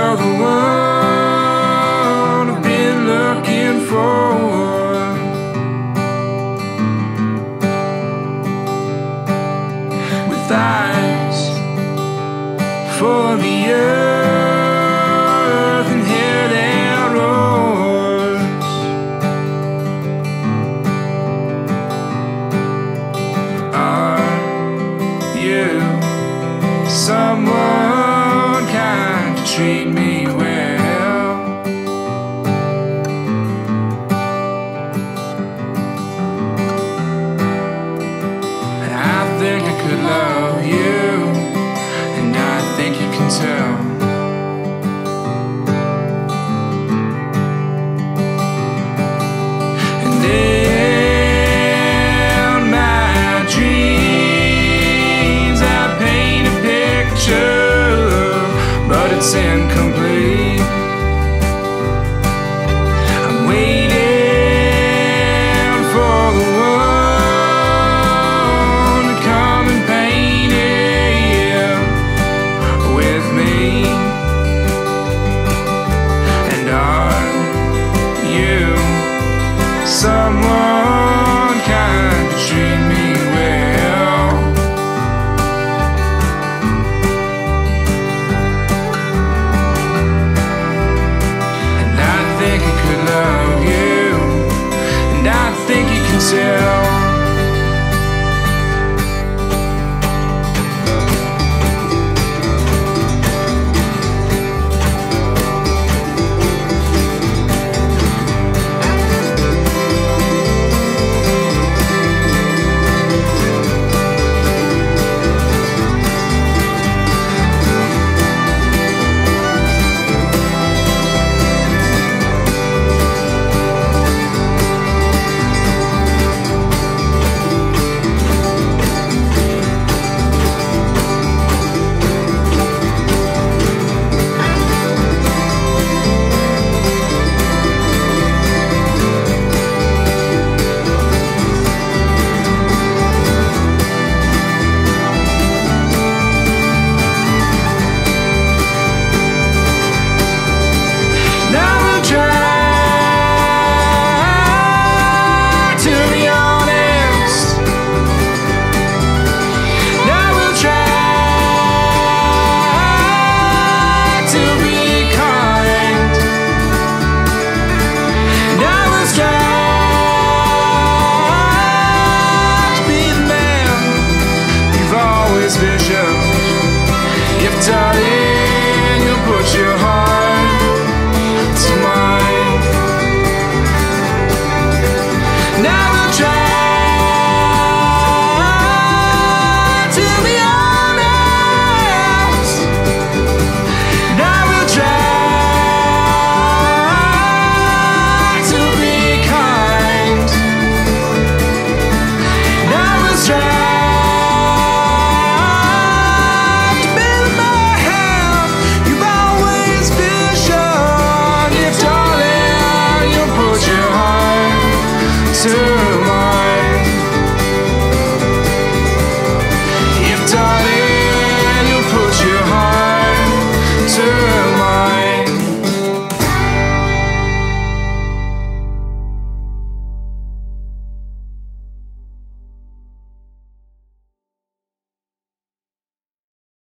You're the one I've been looking for. With eyes for the earth and hair that roars. Are you someone kind to treat me well? And I think I could love you, and I think you can tell. And in my dreams I paint a picture, but it's incomplete. I'm waiting for the one to come and paint it with me. And are you someone kind to treat me well? And I think I could love you, and I think you can tell. If darling, you'll put your heart to mine, and I will try to be honest, and I will try to be kind, and I will try to